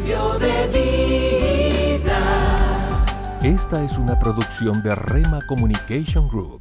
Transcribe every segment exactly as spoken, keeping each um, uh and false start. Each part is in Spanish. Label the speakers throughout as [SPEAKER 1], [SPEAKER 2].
[SPEAKER 1] Cambio de vida.
[SPEAKER 2] Esta es una producción de Rema Communication Group.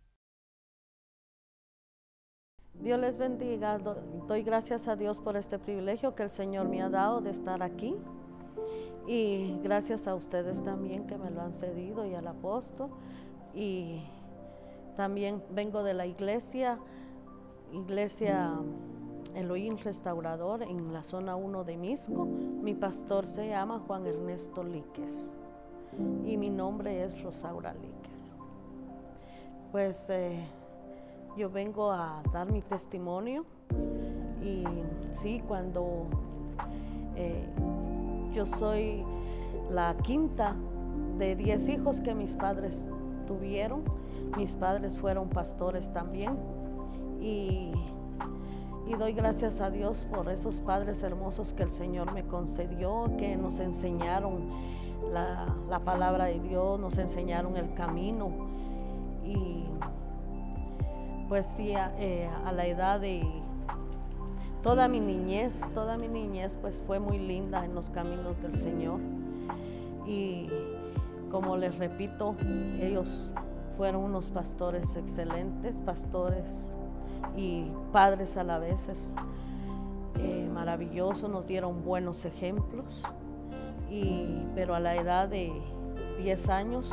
[SPEAKER 3] Dios les bendiga. Doy gracias a Dios por este privilegio que el Señor me ha dado de estar aquí. Y gracias a ustedes también que me lo han cedido y al apóstol. Y también vengo de la iglesia, iglesia Elohim Restaurador en la zona uno de Misco. Mi pastor se llama Juan Ernesto Líquez y mi nombre es Rosaura Líquez. Pues eh, yo vengo a dar mi testimonio y sí, cuando eh, yo soy la quinta de diez hijos que mis padres tuvieron. Mis padres fueron pastores también y, y doy gracias a Dios por esos padres hermosos que el Señor me concedió, que nos enseñaron la, la palabra de Dios, nos enseñaron el camino. Y pues sí, a, eh, a la edad de toda mi niñez, toda mi niñez pues fue muy linda en los caminos del Señor. Y como les repito, ellos fueron unos pastores excelentes, pastores y padres a la vez, es, eh, maravillosos, nos dieron buenos ejemplos. Y, pero a la edad de diez años,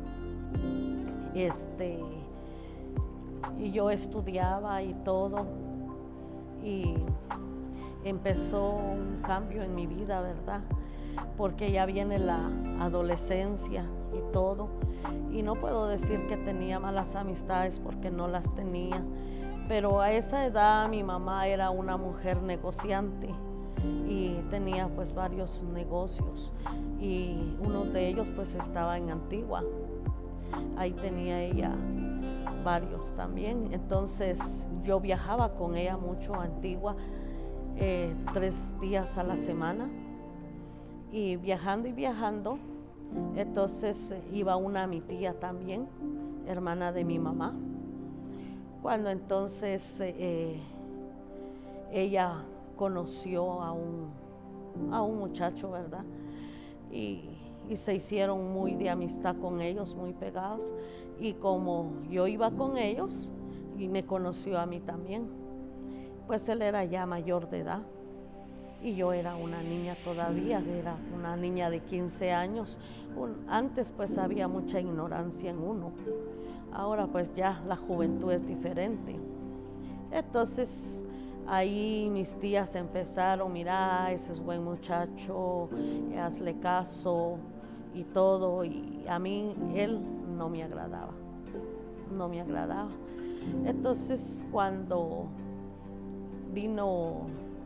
[SPEAKER 3] este, y yo estudiaba y todo, y empezó un cambio en mi vida, ¿verdad? Porque ya viene la adolescencia y todo, y no puedo decir que tenía malas amistades porque no las tenía, pero a esa edad mi mamá era una mujer negociante y tenía pues varios negocios y uno de ellos pues estaba en Antigua, ahí tenía ella varios también. Entonces yo viajaba con ella mucho a Antigua, eh, tres días a la semana, y viajando y viajando, entonces iba una mi tía también, hermana de mi mamá, cuando entonces eh, ella conoció a un, a un muchacho, ¿verdad? Y, y se hicieron muy de amistad con ellos, muy pegados. Y como yo iba con ellos, y me conoció a mí también, pues él era ya mayor de edad. Y yo era una niña todavía, era una niña de quince años. Un, antes pues había mucha ignorancia en uno. Ahora pues ya la juventud es diferente. Entonces ahí mis tías empezaron, mira, ese es buen muchacho, hazle caso y todo. Y a mí él no me agradaba, no me agradaba. Entonces cuando vino,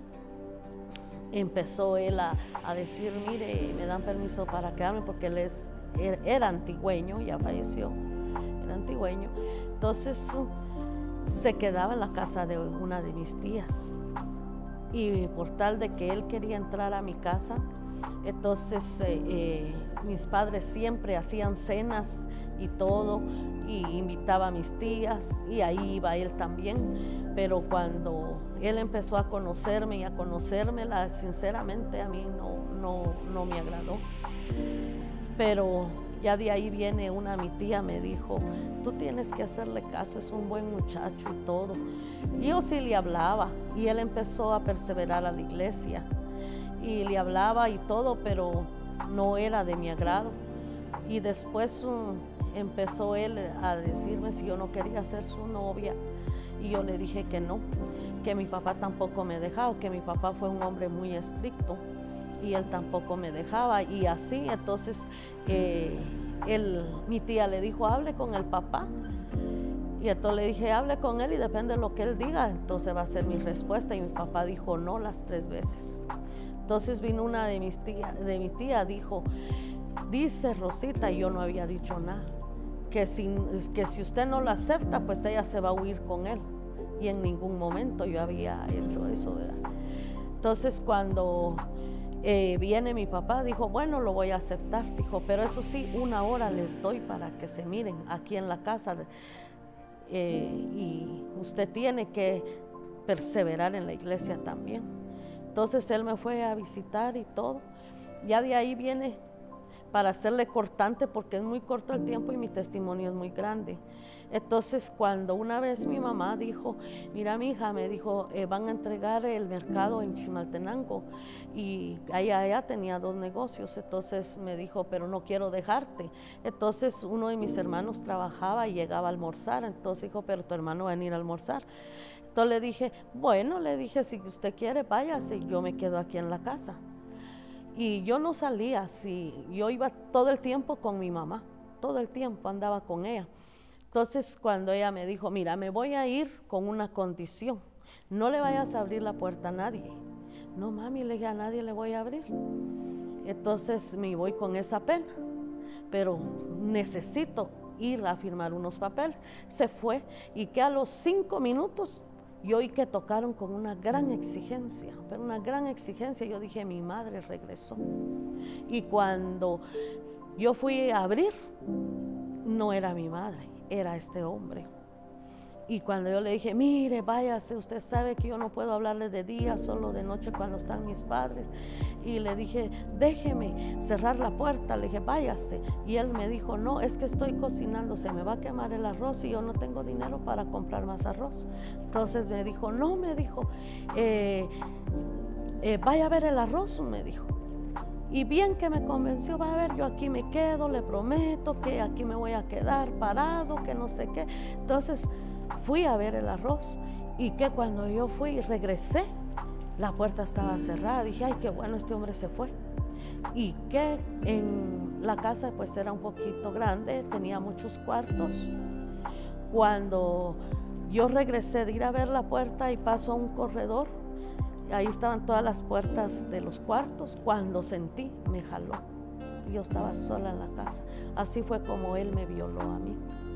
[SPEAKER 3] empezó él a, a decir, mire, me dan permiso para quedarme porque él es, él era antigüeño, ya falleció, era antigüeño. Entonces se quedaba en la casa de una de mis tías y por tal de que él quería entrar a mi casa, entonces eh, eh, mis padres siempre hacían cenas y todo y invitaba a mis tías y ahí iba él también. Pero cuando él empezó a conocerme y a conocérmela, sinceramente a mí no, no, no me agradó. Pero ya de ahí viene una, mi tía me dijo, tú tienes que hacerle caso, es un buen muchacho y todo. Y yo sí le hablaba y él empezó a perseverar a la iglesia y le hablaba y todo, pero no era de mi agrado. Y después um, empezó él a decirme si yo no quería ser su novia. Y yo le dije que no, que mi papá tampoco me dejaba, que mi papá fue un hombre muy estricto y él tampoco me dejaba. Y así, entonces, eh, él, mi tía le dijo, hable con el papá. Y entonces le dije, hable con él y depende de lo que él diga, entonces va a ser mi respuesta. Y mi papá dijo no las tres veces. Entonces vino una de mis tías, de mi tía, dijo, dice Rosita, y yo no había dicho nada, que si, que si usted no lo acepta, pues ella se va a huir con él. Y en ningún momento yo había hecho eso, ¿verdad? Entonces cuando eh, viene mi papá, dijo, bueno, lo voy a aceptar. Dijo, pero eso sí, una hora les doy para que se miren aquí en la casa. Eh, y usted tiene que perseverar en la iglesia también. Entonces él me fue a visitar y todo. Ya de ahí viene, para hacerle cortante, porque es muy corto el tiempo y mi testimonio es muy grande. Entonces, cuando una vez mi mamá dijo, mira, mi hija, me dijo, eh, van a entregar el mercado en Chimaltenango, y allá, allá tenía dos negocios. Entonces me dijo, pero no quiero dejarte. Entonces uno de mis hermanos trabajaba y llegaba a almorzar. Entonces dijo, pero tu hermano va a venir a almorzar. Entonces le dije, bueno, le dije, si usted quiere, váyase, yo me quedo aquí en la casa. Y yo no salía, sí, yo iba todo el tiempo con mi mamá, todo el tiempo andaba con ella. Entonces cuando ella me dijo, mira, me voy a ir con una condición, no le vayas a abrir la puerta a nadie. No, mami, le dije, a nadie le voy a abrir. Entonces me voy con esa pena, pero necesito ir a firmar unos papeles. Se fue, y que a los cinco minutos yo oí que tocaron con una gran exigencia, pero una gran exigencia. Yo dije, mi madre regresó. Y cuando yo fui a abrir, no era mi madre, era este hombre. Y cuando yo le dije, mire, váyase, usted sabe que yo no puedo hablarle de día, solo de noche cuando están mis padres. Y le dije, déjeme cerrar la puerta, le dije, váyase. Y él me dijo, no, es que estoy cocinando, se me va a quemar el arroz y yo no tengo dinero para comprar más arroz. Entonces me dijo, no, me dijo, eh, eh, vaya a ver el arroz, me dijo. Y bien que me convenció, va a ver, yo aquí me quedo, le prometo que aquí me voy a quedar parado, que no sé qué. Entonces fui a ver el arroz, y que cuando yo fui y regresé, la puerta estaba cerrada. Dije, ay, qué bueno, este hombre se fue. Y que en la casa pues era un poquito grande, tenía muchos cuartos. Cuando yo regresé de ir a ver la puerta y paso a un corredor, ahí estaban todas las puertas de los cuartos. Cuando sentí, me jaló. Yo estaba sola en la casa. Así fue como él me violó a mí.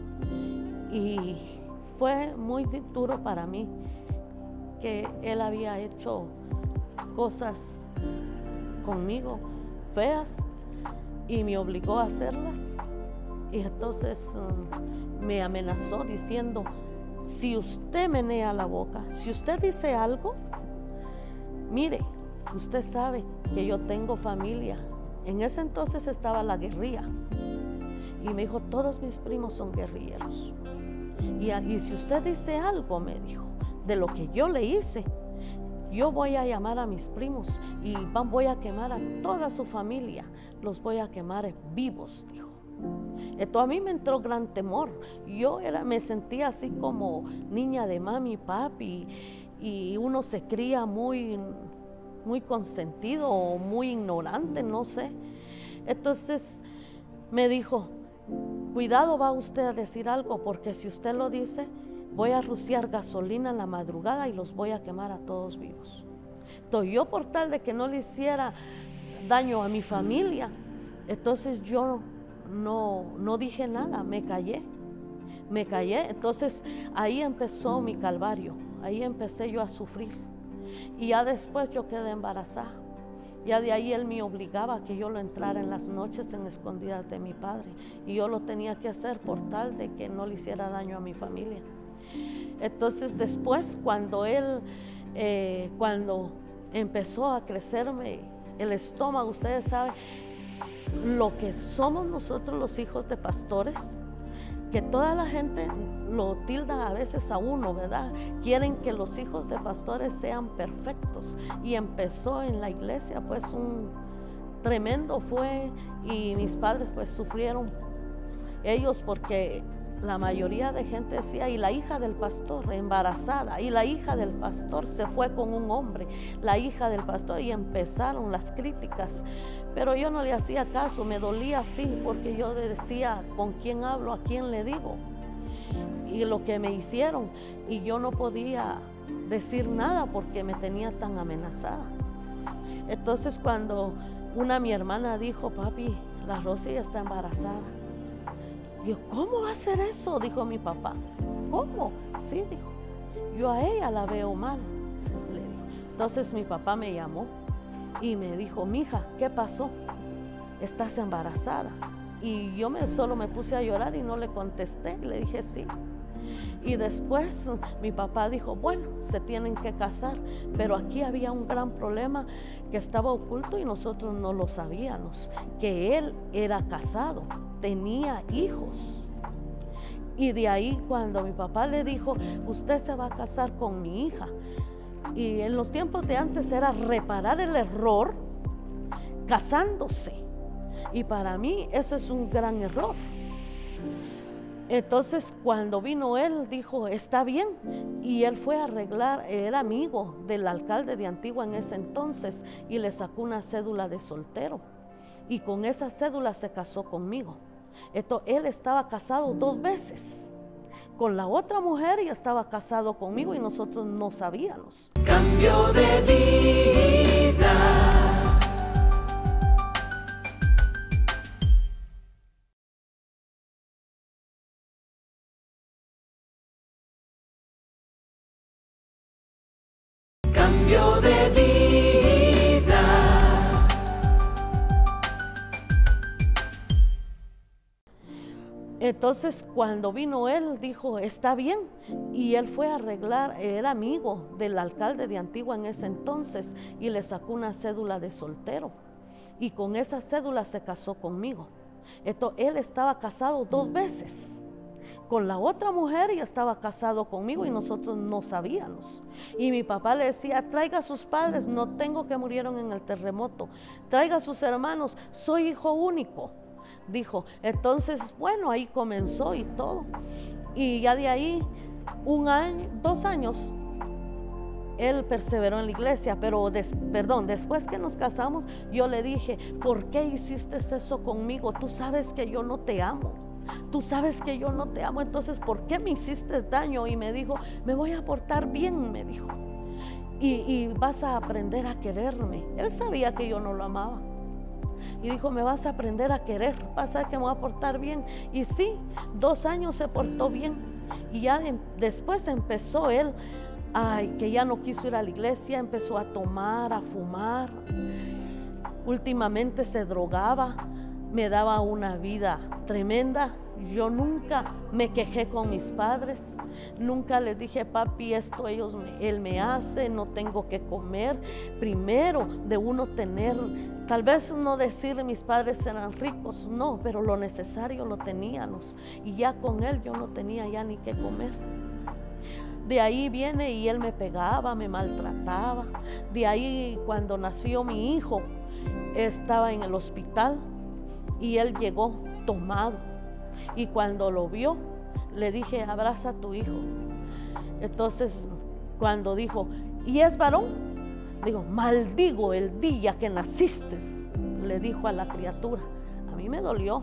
[SPEAKER 3] Y fue muy duro para mí, que él había hecho cosas conmigo feas y me obligó a hacerlas. Y entonces um, me amenazó diciendo, si usted menea la boca, si usted dice algo, mire, usted sabe que yo tengo familia. En ese entonces estaba la guerrilla, y me dijo, todos mis primos son guerrilleros. Y, y si usted dice algo, me dijo, de lo que yo le hice, yo voy a llamar a mis primos y van, voy a quemar a toda su familia, los voy a quemar vivos, dijo. Esto a mí me entró gran temor. Yo era, me sentía así como niña de mami y papi, y uno se cría muy, muy consentido o muy ignorante, no sé. Entonces me dijo, cuidado, va usted a decir algo, porque si usted lo dice, voy a rociar gasolina en la madrugada y los voy a quemar a todos vivos. Entonces yo, por tal de que no le hiciera daño a mi familia, entonces yo no, no dije nada, me callé, me callé. Entonces ahí empezó mi calvario, ahí empecé yo a sufrir. Y ya después yo quedé embarazada. Ya de ahí él me obligaba a que yo lo entrara en las noches en escondidas de mi padre, y yo lo tenía que hacer por tal de que no le hiciera daño a mi familia. Entonces después, cuando él, eh, cuando empezó a crecerme el estómago, ustedes saben lo que somos nosotros los hijos de pastores, que toda la gente lo tilda a veces a uno, ¿verdad? Quieren que los hijos de pastores sean perfectos, y empezó en la iglesia pues un tremendo fue, y mis padres pues sufrieron ellos, porque la mayoría de gente decía, y la hija del pastor embarazada, y la hija del pastor se fue con un hombre, la hija del pastor, y empezaron las críticas. Pero yo no le hacía caso, me dolía así, porque yo decía, ¿con quién hablo? ¿A quién le digo? Y lo que me hicieron, y yo no podía decir nada porque me tenía tan amenazada. Entonces cuando una mi hermana dijo, papi, la Rosy está embarazada. Digo, ¿cómo va a ser eso? Dijo mi papá. ¿Cómo? Sí, dijo, yo a ella la veo mal, le dijo. Entonces mi papá me llamó y me dijo, mija, ¿qué pasó? ¿Estás embarazada? Y yo me, solo me puse a llorar y no le contesté. Le dije, sí. Y después mi papá dijo, bueno, se tienen que casar, pero aquí había un gran problema que estaba oculto y nosotros no lo sabíamos, que él era casado, tenía hijos. Y de ahí cuando mi papá le dijo, usted se va a casar con mi hija. Y en los tiempos de antes era reparar el error casándose. Y para mí eso es un gran error. Entonces cuando vino él dijo, está bien, y él fue a arreglar, era amigo del alcalde de Antigua en ese entonces y le sacó una cédula de soltero y con esa cédula se casó conmigo. Entonces él estaba casado dos veces con la otra mujer y estaba casado conmigo y nosotros no sabíamos.
[SPEAKER 1] Cambio de vida. Cambio de vida.
[SPEAKER 3] Entonces cuando vino él dijo, está bien, y él fue a arreglar, era amigo del alcalde de Antigua en ese entonces y le sacó una cédula de soltero y con esa cédula se casó conmigo. Entonces él estaba casado dos veces con la otra mujer y estaba casado conmigo y nosotros no sabíamos. Y mi papá le decía, traiga a sus padres, no tengo, que murieron en el terremoto, traiga a sus hermanos, soy hijo único, dijo. Entonces, bueno, ahí comenzó y todo. Y ya de ahí, un año, dos años, él perseveró en la iglesia, pero, des, perdón, después que nos casamos, yo le dije, ¿por qué hiciste eso conmigo? Tú sabes que yo no te amo. Tú sabes que yo no te amo, entonces ¿por qué me hiciste daño? Y me dijo, me voy a portar bien, me dijo, y, y vas a aprender a quererme. Él sabía que yo no lo amaba y dijo, me vas a aprender a querer, vas a ver que me voy a portar bien. Y sí, dos años se portó bien y ya de, después empezó él, ay, que ya no quiso ir a la iglesia, empezó a tomar, a fumar, últimamente se drogaba. Me daba una vida tremenda. Yo nunca me quejé con mis padres, nunca les dije, papi, esto ellos me, él me hace, no tengo que comer. Primero de uno tener, tal vez no decir mis padres eran ricos, no, pero lo necesario lo teníamos y ya con él yo no tenía ya ni qué comer. De ahí viene y él me pegaba, me maltrataba. De ahí cuando nació mi hijo, estaba en el hospital y él llegó tomado y cuando lo vio le dije, abraza a tu hijo. Entonces cuando dijo, ¿y es varón? Digo, maldigo el día que naciste, le dijo a la criatura. A mí me dolió.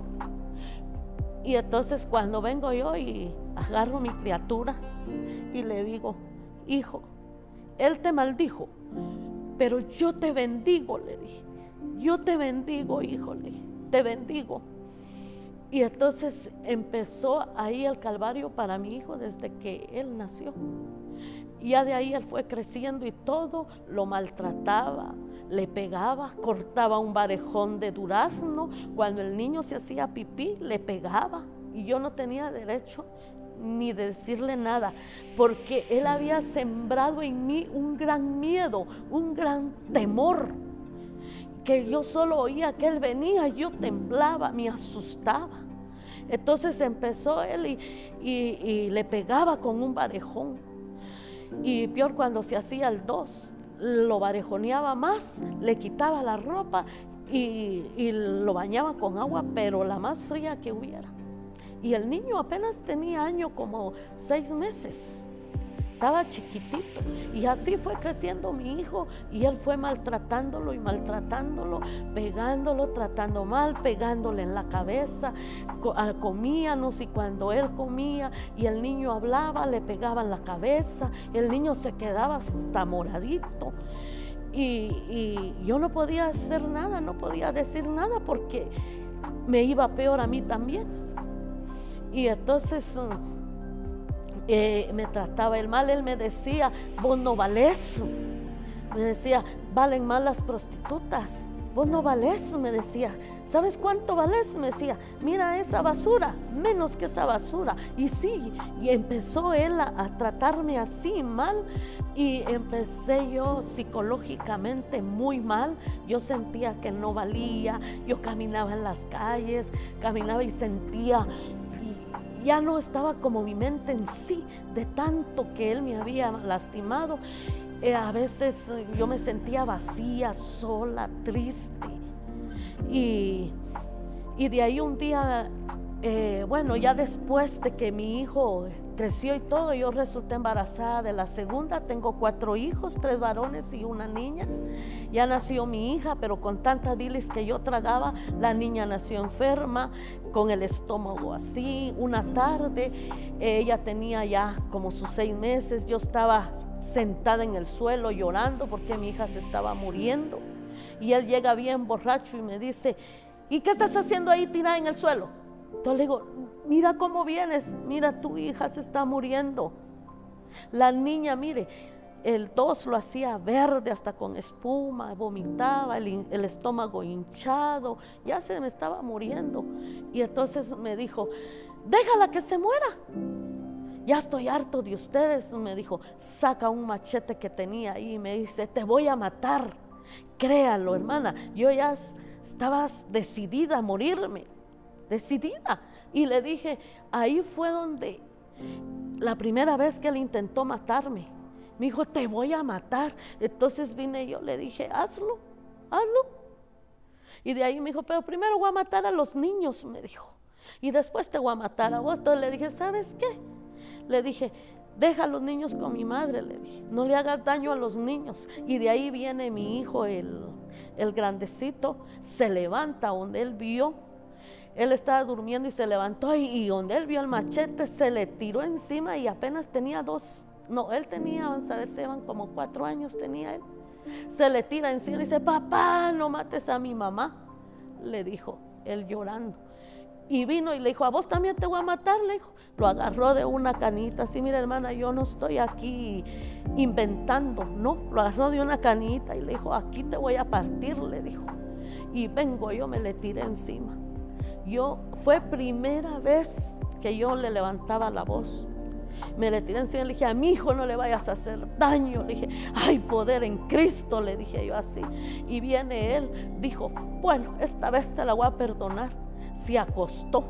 [SPEAKER 3] Y entonces cuando vengo yo y agarro a mi criatura y le digo, hijo, él te maldijo, pero yo te bendigo, le dije. Yo te bendigo, hijo, le dije. Te bendigo. Y entonces empezó ahí el calvario para mi hijo desde que él nació. Y ya de ahí él fue creciendo y todo lo maltrataba, le pegaba, cortaba un barejón de durazno. Cuando el niño se hacía pipí, le pegaba y yo no tenía derecho ni de decirle nada, porque él había sembrado en mí un gran miedo, un gran temor, que yo solo oía que él venía, yo temblaba, me asustaba. Entonces empezó él y, y, y le pegaba con un barejón. Y peor cuando se hacía el dos, lo barejoneaba más, le quitaba la ropa y, y lo bañaba con agua, pero la más fría que hubiera. Y el niño apenas tenía año, como seis meses. Estaba chiquitito y así fue creciendo mi hijo y él fue maltratándolo y maltratándolo, pegándolo, tratando mal, pegándole en la cabeza. Comíamos y cuando él comía y el niño hablaba, le pegaba en la cabeza, el niño se quedaba hasta moradito y, y yo no podía hacer nada, no podía decir nada porque me iba peor a mí también. Y entonces Eh, me trataba él mal, él me decía, vos no valés, me decía, valen más las prostitutas, vos no valés, me decía. ¿Sabes cuánto valés? Me decía, mira esa basura, menos que esa basura. Y sí, y empezó él a, a tratarme así mal, y empecé yo psicológicamente muy mal. Yo sentía que no valía, yo caminaba en las calles, caminaba y sentía, y ya no estaba como mi mente en sí, de tanto que él me había lastimado. Eh, a veces eh, yo me sentía vacía, sola, triste. Y, y de ahí un día, eh, bueno, ya después de que mi hijo creció y todo, yo resulté embarazada de la segunda. Tengo cuatro hijos, tres varones y una niña. Ya nació mi hija, pero con tanta bilis que yo tragaba, la niña nació enferma, con el estómago así. Una tarde, eh, ella tenía ya como sus seis meses, yo estaba sentada en el suelo llorando porque mi hija se estaba muriendo. Y él llega bien borracho y me dice, ¿y qué estás haciendo ahí tirada en el suelo? Entonces le digo, mira cómo vienes, mira tu hija se está muriendo. La niña, mire, el tos lo hacía verde hasta con espuma, vomitaba, el, el estómago hinchado, ya se me estaba muriendo. Y entonces me dijo, déjala que se muera. Ya estoy harto de ustedes, me dijo. Saca un machete que tenía ahí y me dice, te voy a matar. Créalo, hermana, yo ya estaba decidida a morirme, decidida. Y le dije, ahí fue donde la primera vez que él intentó matarme. Me dijo, te voy a matar. Entonces vine yo, le dije, hazlo, hazlo. Y de ahí me dijo, pero primero voy a matar a los niños, me dijo, y después te voy a matar a vos. Entonces le dije, ¿sabes qué? Le dije, deja a los niños con mi madre, le dije, no le hagas daño a los niños. Y de ahí viene mi hijo, el, el grandecito, se levanta donde él vio, él estaba durmiendo y se levantó, y, y donde él vio el machete se le tiró encima, y apenas tenía dos, no, él tenía, vamos a ver, se van como cuatro años tenía él. Se le tira encima y dice, papá, no mates a mi mamá, le dijo, él llorando. Y vino y le dijo, a vos también te voy a matar, le dijo. Lo agarró de una canita, así, mira hermana, yo no estoy aquí inventando, no, lo agarró de una canita y le dijo, aquí te voy a partir, le dijo. Y vengo yo, me le tiré encima. Yo, fue primera vez que yo le levantaba la voz. Me le tiré encima y le dije, a mi hijo no le vayas a hacer daño. Le dije, hay poder en Cristo, le dije yo así. Y viene él, dijo, bueno, esta vez te la voy a perdonar. Se acostó.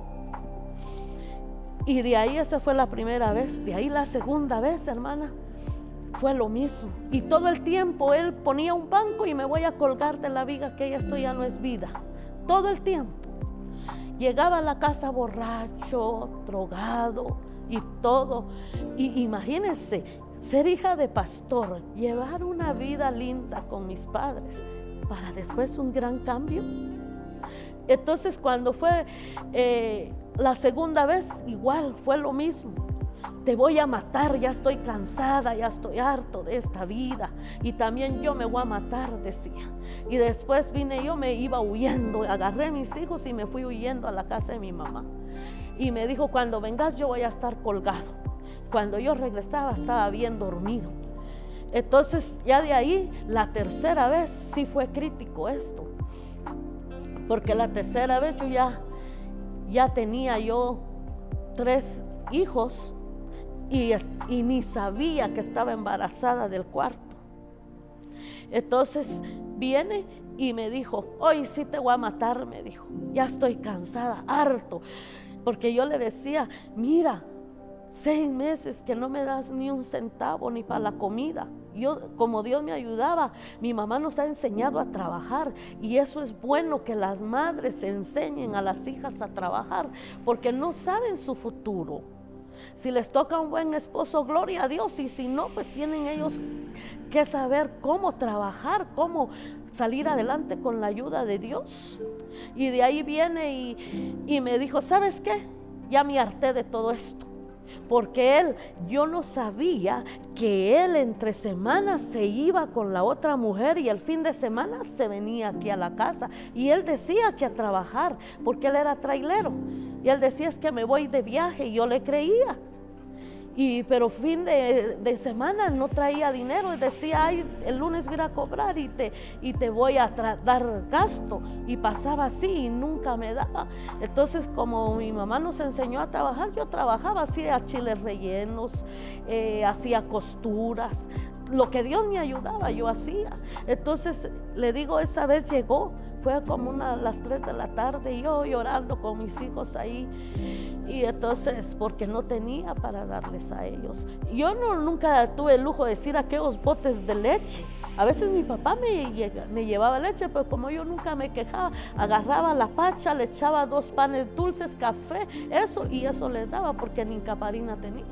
[SPEAKER 3] Y de ahí esa fue la primera vez. De ahí la segunda vez, hermana, fue lo mismo. Y todo el tiempo él ponía un banco y me voy a colgar de la viga, que esto ya no es vida. Todo el tiempo. Llegaba a la casa borracho, drogado y todo. Y imagínense, ser hija de pastor, llevar una vida linda con mis padres, para después un gran cambio. Entonces cuando fue eh, la segunda vez, igual fue lo mismo. Te voy a matar, ya estoy cansada, ya estoy harto de esta vida. Y también yo me voy a matar, decía. Y después vine yo, me iba huyendo, agarré a mis hijos y me fui huyendo a la casa de mi mamá. Y me dijo, cuando vengas yo voy a estar colgado. Cuando yo regresaba estaba bien dormido. Entonces ya de ahí, la tercera vez sí fue crítico esto. Porque la tercera vez yo ya, ya tenía yo tres hijos y, y ni sabía que estaba embarazada del cuarto. Entonces viene y me dijo, hoy sí te voy a matar, me dijo, ya estoy cansada, harto. Porque yo le decía, mira, seis meses que no me das ni un centavo ni para la comida. Yo, como Dios me ayudaba, mi mamá nos ha enseñado a trabajar, y eso es bueno, que las madres enseñen a las hijas a trabajar, porque no saben su futuro. Si les toca un buen esposo, gloria a Dios, y si no, pues tienen ellos que saber cómo trabajar, cómo salir adelante con la ayuda de Dios. Y de ahí viene y, y me dijo, ¿sabes qué? Ya me harté de todo esto. Porque él, yo no sabía que él entre semanas se iba con la otra mujer y el fin de semana se venía aquí a la casa. Y él decía que a trabajar, porque él era trailero. Y él decía, es que me voy de viaje, y yo le creía. Y, pero fin de, de semana no traía dinero y decía, ay, el lunes voy a ir a cobrar y te, y te voy a dar gasto. Y pasaba así y nunca me daba. Entonces, como mi mamá nos enseñó a trabajar, yo trabajaba, hacía chiles rellenos, eh, hacía costuras, lo que Dios me ayudaba, yo hacía. Entonces, le digo, esa vez llegó, fue como una, a las tres de la tarde, yo llorando con mis hijos ahí, y entonces, porque no tenía para darles a ellos. Yo no, nunca tuve el lujo de decir aquellos botes de leche. A veces mi papá me, llega, me llevaba leche, pero como yo nunca me quejaba, agarraba la pacha, le echaba dos panes dulces, café, eso, y eso les daba, porque ni caparina tenía.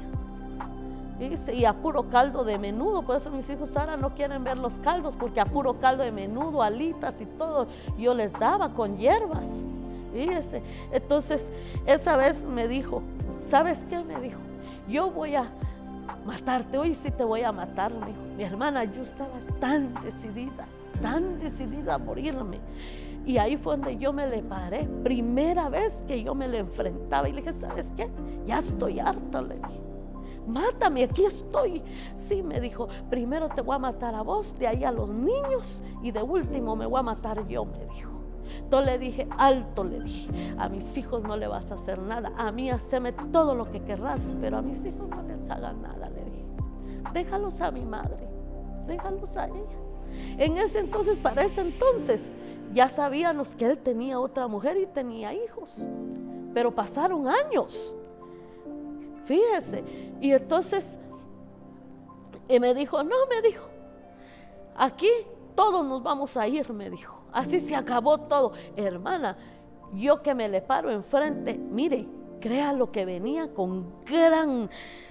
[SPEAKER 3] Y a puro caldo de menudo. Por eso mis hijos ahora no quieren ver los caldos, porque a puro caldo de menudo, alitas y todo, yo les daba con hierbas. Fíjese. Entonces, esa vez me dijo, ¿sabes qué? Me dijo, yo voy a matarte, hoy sí te voy a matar. Me dijo, mi hermana, yo estaba tan decidida, tan decidida a morirme. Y ahí fue donde yo me le paré, primera vez que yo me le enfrentaba. Y le dije, ¿sabes qué? Ya estoy harta, le dije. Mátame, aquí estoy. Sí, me dijo, primero te voy a matar a vos, de ahí a los niños, y de último me voy a matar yo, me dijo. Entonces le dije, alto, le dije, a mis hijos no le vas a hacer nada, a mí haceme todo lo que querrás, pero a mis hijos no les haga nada, le dije. Déjalos a mi madre, déjalos a ella. En ese entonces, para ese entonces, ya sabíamos que él tenía otra mujer y tenía hijos, pero pasaron años. Fíjese, y entonces y me dijo, no, me dijo, aquí todos nos vamos a ir, me dijo, así se acabó todo. Hermana, yo que me le paro enfrente, mire, crea lo que venía con gran,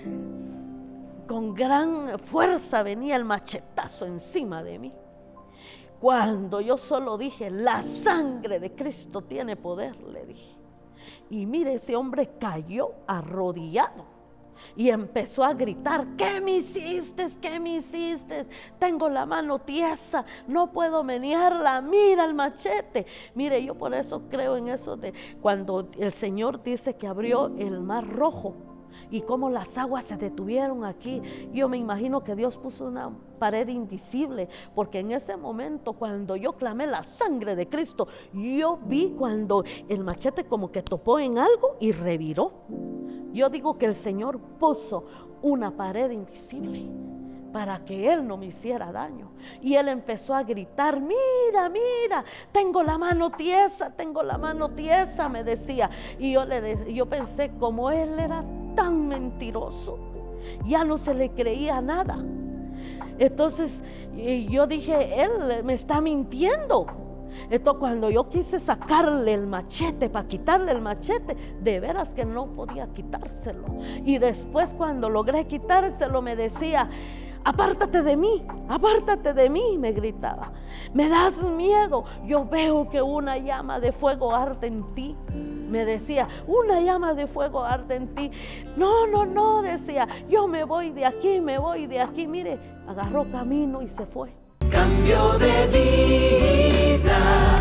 [SPEAKER 3] con gran fuerza, venía el machetazo encima de mí. Cuando yo solo dije, la sangre de Cristo tiene poder, le dije. Y mire, ese hombre cayó arrodillado y empezó a gritar, ¿qué me hiciste? ¿Qué me hiciste? Tengo la mano tiesa, no puedo menearla, mira el machete. Mire, yo por eso creo en eso de cuando el Señor dice que abrió el mar rojo y cómo las aguas se detuvieron aquí. Yo me imagino que Dios puso una pared invisible, porque en ese momento cuando yo clamé la sangre de Cristo, yo vi cuando el machete como que topó en algo y reviró. Yo digo que el Señor puso una pared invisible para que Él no me hiciera daño. Y Él empezó a gritar, mira, mira, tengo la mano tiesa, tengo la mano tiesa, me decía. Y yo, le de, yo pensé, como Él era tan mentiroso, ya no se le creía nada. Entonces yo dije, Él me está mintiendo. Entonces cuando yo quise sacarle el machete, para quitarle el machete, de veras que no podía quitárselo. Y después cuando logré quitárselo me decía, apártate de mí, apártate de mí, me gritaba. Me das miedo, yo veo que una llama de fuego arde en ti. Me decía, una llama de fuego arde en ti. No, no, no, decía, yo me voy de aquí, me voy de aquí. Mire, agarró camino y se fue.
[SPEAKER 1] Cambio de vida.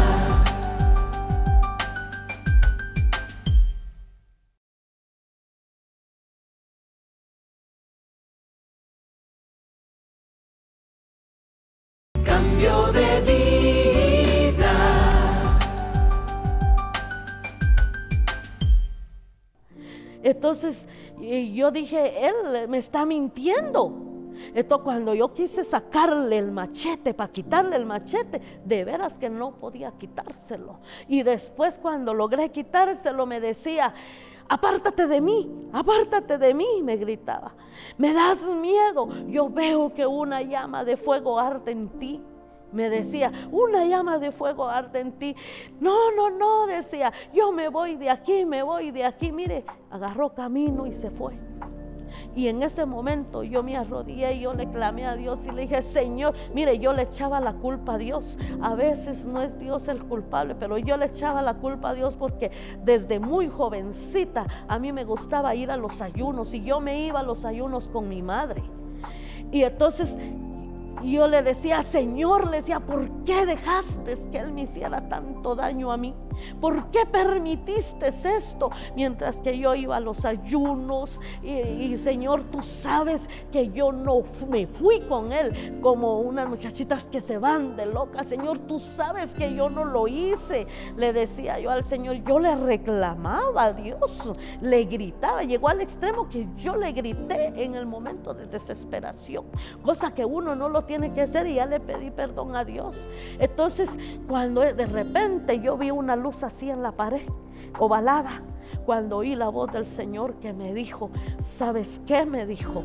[SPEAKER 1] Cambio de vida.
[SPEAKER 3] Entonces yo dije, Él me está mintiendo. Entonces cuando yo quise sacarle el machete, para quitarle el machete, de veras que no podía quitárselo. Y después cuando logré quitárselo me decía, apártate de mí, apártate de mí, me gritaba. Me das miedo, yo veo que una llama de fuego arde en ti. Me decía, una llama de fuego arde en ti. No, no, no, decía, yo me voy de aquí, me voy de aquí. Mire, agarró camino y se fue. Y en ese momento yo me arrodillé y yo le clamé a Dios y le dije, Señor, mire, yo le echaba la culpa a Dios. A veces no es Dios el culpable, pero yo le echaba la culpa a Dios porque desde muy jovencita a mí me gustaba ir a los ayunos y yo me iba a los ayunos con mi madre. Y entonces yo le decía, Señor, le decía, ¿por qué dejaste que Él me hiciera tanto daño a mí? ¿Por qué permitiste esto? Mientras que yo iba a los ayunos y, y Señor, tú sabes que yo no me fui con él como unas muchachitas que se van de loca. Señor, tú sabes que yo no lo hice. Le decía yo al Señor, yo le reclamaba a Dios, le gritaba, llegó al extremo que yo le grité en el momento de desesperación, cosa que uno no lo tiene que hacer, y ya le pedí perdón a Dios. Entonces, cuando de repente yo vi una luz así en la pared, ovalada, cuando oí la voz del Señor que me dijo, ¿sabes qué? Me dijo,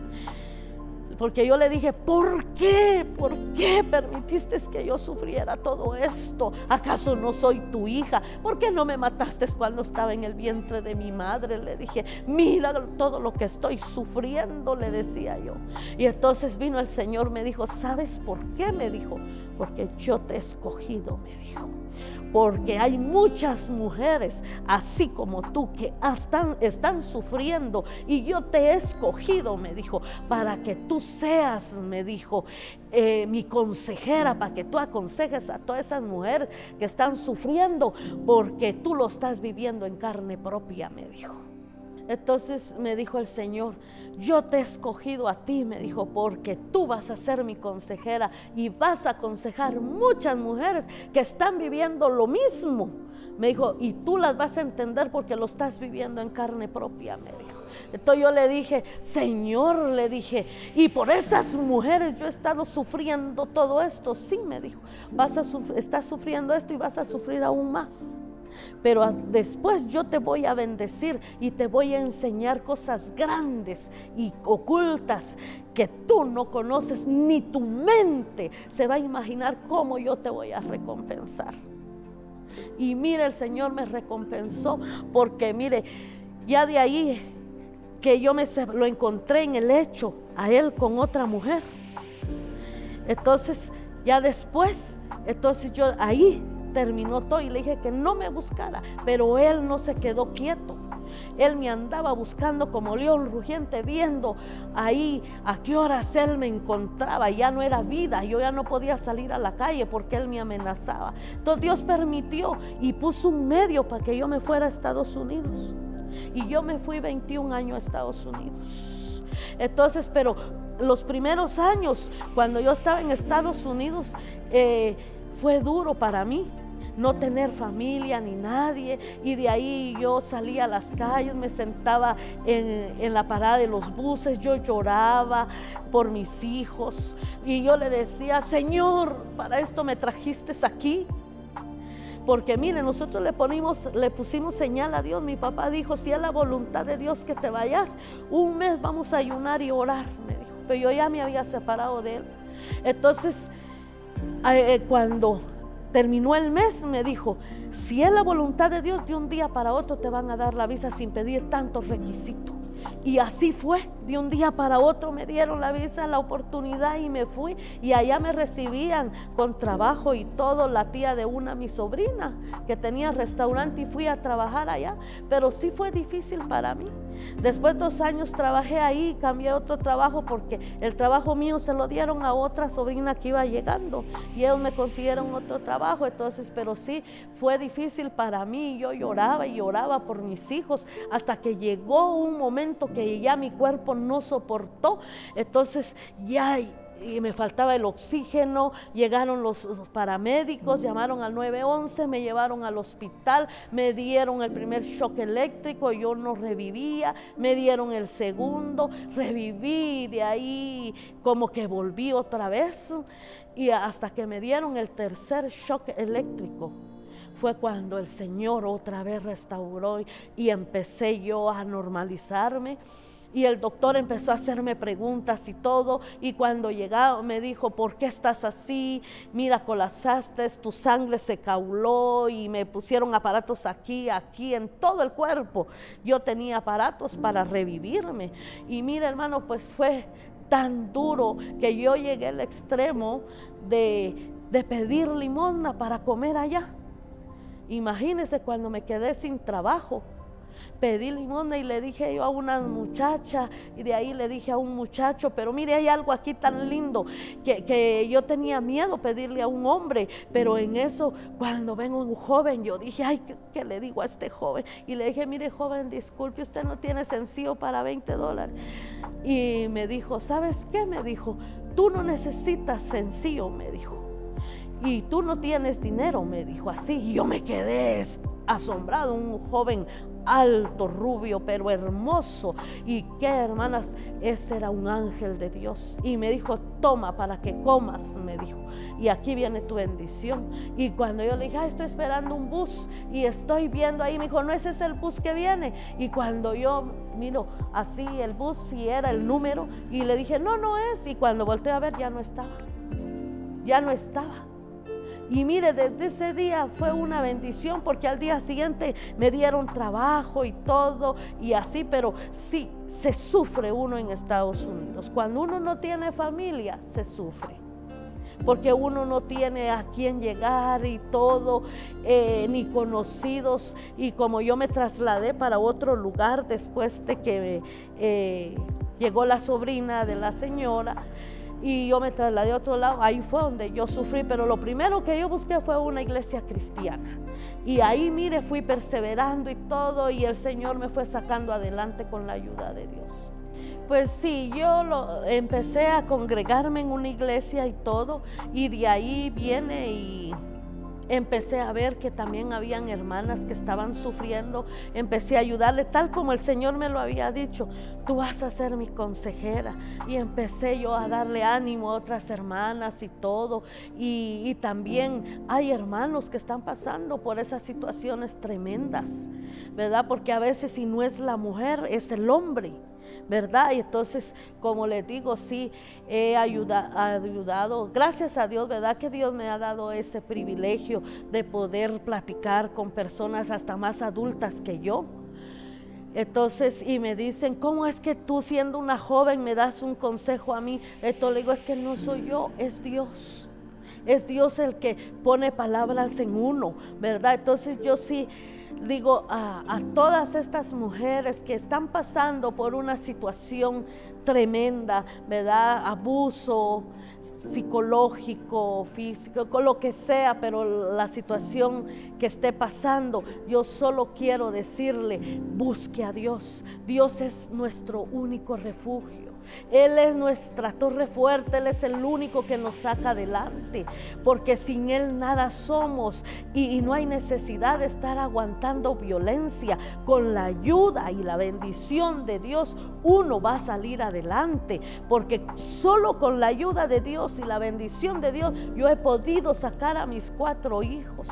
[SPEAKER 3] porque yo le dije, ¿por qué? ¿Por qué permitiste que yo sufriera todo esto? ¿Acaso no soy tu hija? ¿Por qué no me mataste cuando estaba en el vientre de mi madre? Le dije, mira todo lo que estoy sufriendo, le decía yo. Y entonces vino el Señor, me dijo, ¿sabes por qué? Me dijo, porque yo te he escogido, me dijo. Porque hay muchas mujeres así como tú que están, están sufriendo, y yo te he escogido, me dijo, para que tú seas, me dijo, eh, mi consejera, para que tú aconsejes a todas esas mujeres que están sufriendo, porque tú lo estás viviendo en carne propia, me dijo. Entonces me dijo el Señor, yo te he escogido a ti, me dijo, porque tú vas a ser mi consejera y vas a aconsejar muchas mujeres que están viviendo lo mismo. Me dijo, y tú las vas a entender porque lo estás viviendo en carne propia, me dijo. Entonces yo le dije, Señor, le dije, y por esas mujeres yo he estado sufriendo todo esto. Sí, me dijo, vas a suf- estás sufriendo esto y vas a sufrir aún más. Pero a, después yo te voy a bendecir y te voy a enseñar cosas grandes y ocultas que tú no conoces, ni tu mente se va a imaginar cómo yo te voy a recompensar. Y mire, el Señor me recompensó, porque mire, ya de ahí que yo me lo encontré en el hecho a él con otra mujer. Entonces ya después, entonces yo ahí terminó todo y le dije que no me buscara, pero él no se quedó quieto. Él me andaba buscando como león rugiente, viendo ahí a qué horas él me encontraba. Ya no era vida, yo ya no podía salir a la calle porque él me amenazaba. Entonces Dios permitió y puso un medio para que yo me fuera a Estados Unidos, y yo me fui veintiún años a Estados Unidos. Entonces, pero los primeros años cuando yo estaba en Estados Unidos eh, fue duro para mí, no tener familia ni nadie, y de ahí yo salía a las calles, me sentaba en, en la parada de los buses, yo lloraba por mis hijos, y yo le decía, Señor, ¿para esto me trajiste aquí? Porque mire, nosotros le, ponimos, le pusimos señal a Dios. Mi papá dijo, si es la voluntad de Dios que te vayas, un mes vamos a ayunar y orar, me dijo. Pero yo ya me había separado de él. Entonces, eh, cuando terminó el mes, me dijo, si es la voluntad de Dios, de un día para otro te van a dar la visa sin pedir tantos requisitos. Y así fue, de un día para otro me dieron la visa, la oportunidad, y me fui, y allá me recibían con trabajo y todo. La tía de una, mi sobrina, que tenía restaurante, y fui a trabajar allá, pero sí fue difícil para mí. Después de dos años trabajé ahí, cambié a otro trabajo porque el trabajo mío se lo dieron a otra sobrina que iba llegando, y ellos me consiguieron otro trabajo. Entonces, pero sí fue difícil para mí. Yo lloraba y lloraba por mis hijos, hasta que llegó un momento que ya mi cuerpo no soportó. Entonces ya y me faltaba el oxígeno. Llegaron los paramédicos, llamaron al nueve once, me llevaron al hospital, me dieron el primer shock eléctrico, yo no revivía, me dieron el segundo, reviví, de ahí como que volví otra vez, y hasta que me dieron el tercer shock eléctrico fue cuando el Señor otra vez restauró, y empecé yo a normalizarme. Y el doctor empezó a hacerme preguntas y todo, y cuando llegaba me dijo, ¿por qué estás así? Mira, colapsaste, tu sangre se coaguló, y me pusieron aparatos aquí, aquí, en todo el cuerpo. Yo tenía aparatos para revivirme. Y mira, hermano, pues fue tan duro que yo llegué al extremo de, de pedir limosna para comer allá. Imagínense, cuando me quedé sin trabajo, Pedí limosna y le dije yo a una muchacha, y de ahí le dije a un muchacho, pero mire, hay algo aquí tan lindo, que, que yo tenía miedo pedirle a un hombre, pero en eso, cuando vengo un joven, yo dije, ay, ¿qué, qué le digo a este joven? Y le dije, mire, joven, disculpe, usted no tiene sencillo para veinte dólares. Y me dijo, ¿sabes qué? Me dijo, tú no necesitas sencillo, me dijo. Y tú no tienes dinero, me dijo así. Y yo me quedé asombrado, un joven alto, rubio, pero hermoso. Y qué, hermanas, ese era un ángel de Dios. Y me dijo, toma para que comas, me dijo, y aquí viene tu bendición. Y cuando yo le dije, ay, estoy esperando un bus y estoy viendo ahí, me dijo, no, ese es el bus que viene. Y cuando yo miro así el bus, si era el número, y le dije, no, no es. Y cuando volteé a ver, ya no estaba, ya no estaba. Y mire, desde ese día fue una bendición, porque al día siguiente me dieron trabajo y todo y así, pero sí, se sufre uno en Estados Unidos. Cuando uno no tiene familia, se sufre, porque uno no tiene a quién llegar y todo, eh, ni conocidos. Y como yo me trasladé para otro lugar después de que eh, llegó la sobrina de la señora, y yo me trasladé a otro lado, ahí fue donde yo sufrí, pero lo primero que yo busqué fue una iglesia cristiana. Y ahí, mire, fui perseverando y todo, y el Señor me fue sacando adelante con la ayuda de Dios. Pues sí, yo lo, empecé a congregarme en una iglesia y todo, y de ahí viene y empecé a ver que también habían hermanas que estaban sufriendo. Empecé a ayudarle, tal como el Señor me lo había dicho, tú vas a ser mi consejera. Y empecé yo a darle ánimo a otras hermanas y todo. Y, y también hay hermanos que están pasando por esas situaciones tremendas, ¿verdad? Porque a veces, si no es la mujer, es el hombre, ¿verdad? Y entonces, como les digo, sí, he ayuda, ayudado, gracias a Dios, ¿verdad? Que Dios me ha dado ese privilegio de poder platicar con personas hasta más adultas que yo. Entonces, y me dicen, ¿cómo es que tú, siendo una joven, me das un consejo a mí? Entonces le digo, es que no soy yo, es Dios. Es Dios el que pone palabras en uno, ¿verdad? Entonces yo sí digo a, a todas estas mujeres que están pasando por una situación tremenda, ¿verdad? Abuso psicológico, físico, con lo que sea, pero la situación que esté pasando, yo solo quiero decirle, busque a Dios. Dios es nuestro único refugio. Él es nuestra torre fuerte, Él es el único que nos saca adelante, porque sin Él nada somos, y, y no hay necesidad de estar aguantando violencia. Con la ayuda y la bendición de Dios uno va a salir adelante, porque solo con la ayuda de Dios y la bendición de Dios yo he podido sacar a mis cuatro hijos.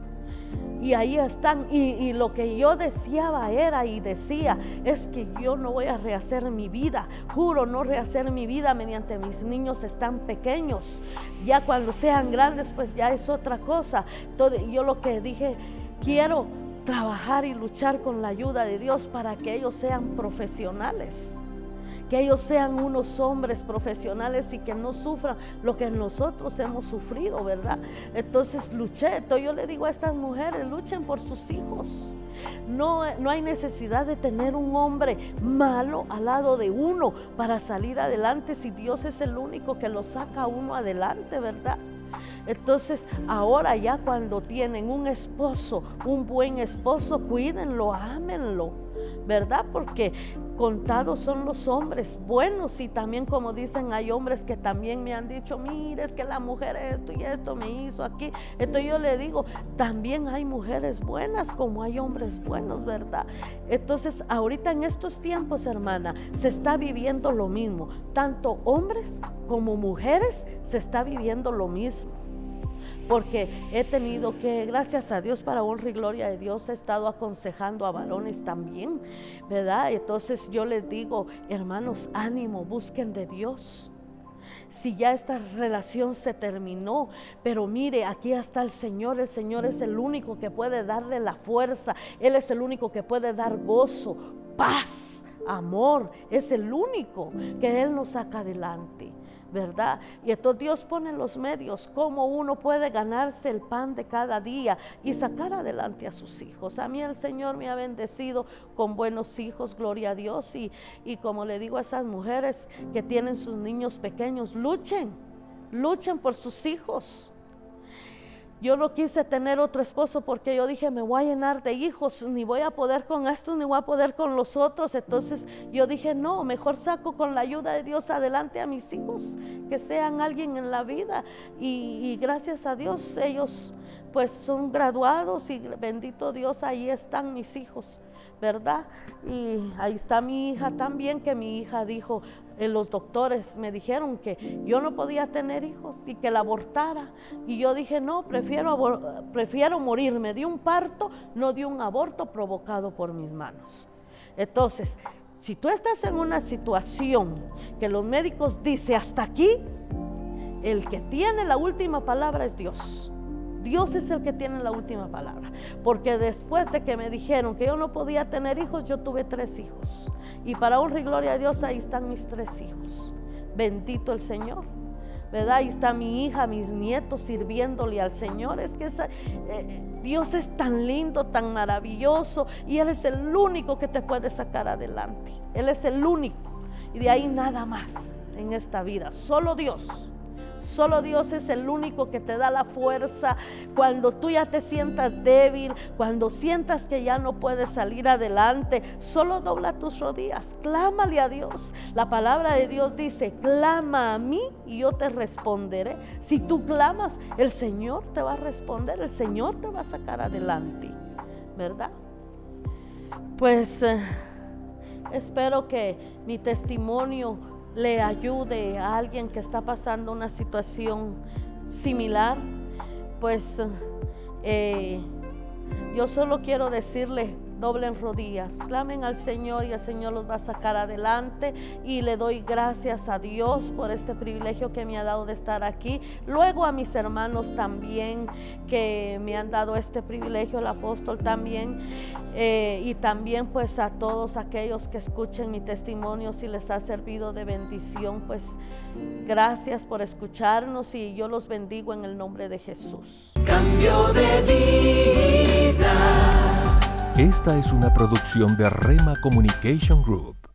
[SPEAKER 3] Y ahí están, y, y lo que yo deseaba era y decía, es que yo no voy a rehacer mi vida, juro no rehacer mi vida mediante mis niños están pequeños. Ya cuando sean grandes, pues ya es otra cosa. Entonces yo lo que dije, quiero trabajar y luchar con la ayuda de Dios para que ellos sean profesionales, que ellos sean unos hombres profesionales y que no sufran lo que nosotros hemos sufrido, ¿verdad? Entonces luché. Entonces yo le digo a estas mujeres, luchen por sus hijos. No, no hay necesidad de tener un hombre malo al lado de uno para salir adelante, si Dios es el único que lo saca a uno adelante, ¿verdad? Entonces ahora ya cuando tienen un esposo, un buen esposo, cuídenlo, ámenlo, ¿verdad? Porque contados son los hombres buenos, y también, como dicen, hay hombres que también me han dicho, mire, es que la mujer esto y esto me hizo aquí. Entonces yo le digo, también hay mujeres buenas como hay hombres buenos, ¿verdad? Entonces ahorita en estos tiempos, hermana, se está viviendo lo mismo, tanto hombres como mujeres se está viviendo lo mismo. Porque he tenido que, gracias a Dios, para honra y gloria de Dios, he estado aconsejando a varones también, ¿verdad? Entonces yo les digo, hermanos, ánimo, busquen de Dios. Si ya esta relación se terminó, pero mire, aquí está el Señor. El Señor es el único que puede darle la fuerza, Él es el único que puede dar gozo, paz, amor, es el único que Él nos saca adelante, ¿verdad? Y entonces Dios pone los medios, cómo uno puede ganarse el pan de cada día y sacar adelante a sus hijos. A mí el Señor me ha bendecido con buenos hijos, gloria a Dios, y, y como le digo a esas mujeres que tienen sus niños pequeños, luchen, luchen por sus hijos. Yo no quise tener otro esposo porque yo dije, me voy a llenar de hijos, ni voy a poder con estos, ni voy a poder con los otros. Entonces yo dije, no, mejor saco con la ayuda de Dios adelante a mis hijos, que sean alguien en la vida. Y, y gracias a Dios, ellos pues son graduados y bendito Dios, ahí están mis hijos, ¿verdad? Y ahí está mi hija también, que mi hija dijo, eh, los doctores me dijeron que yo no podía tener hijos y que la abortara. Y yo dije, no, prefiero, prefiero morirme de un parto, no de un aborto provocado por mis manos. Entonces, si tú estás en una situación que los médicos dicen hasta aquí, el que tiene la última palabra es Dios. Dios es el que tiene la última palabra, porque después de que me dijeron que yo no podía tener hijos, yo tuve tres hijos, y para honra y gloria a Dios, ahí están mis tres hijos, bendito el Señor, ¿verdad? Ahí está mi hija, mis nietos sirviéndole al Señor. Es que esa, eh, Dios es tan lindo, tan maravilloso, y Él es el único que te puede sacar adelante. Él es el único, y de ahí nada más en esta vida, solo Dios. Solo Dios es el único que te da la fuerza cuando tú ya te sientas débil, cuando sientas que ya no puedes salir adelante. Solo dobla tus rodillas, clámale a Dios. La palabra de Dios dice, clama a mí y yo te responderé. Si tú clamas, el Señor te va a responder, el Señor te va a sacar adelante, ¿verdad? Pues eh, espero que mi testimonio le ayude a alguien que está pasando una situación similar. Pues eh, yo solo quiero decirle, doblen rodillas, clamen al Señor y el Señor los va a sacar adelante, y le doy gracias a Dios por este privilegio que me ha dado de estar aquí. Luego a mis hermanos también que me han dado este privilegio, el apóstol también, eh, y también pues a todos aquellos que escuchen mi testimonio, si les ha servido de bendición, pues gracias por escucharnos y yo los bendigo en el nombre de Jesús.
[SPEAKER 1] Cambio de vida.
[SPEAKER 2] Esta es una producción de Rema Communication Group.